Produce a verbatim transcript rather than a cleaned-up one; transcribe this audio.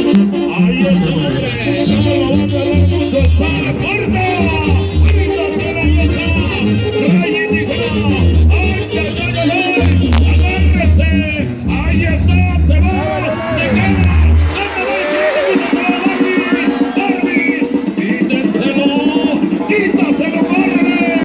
Ahí está, hombre. No lo va a tardar mucho. ¡Sale, corte!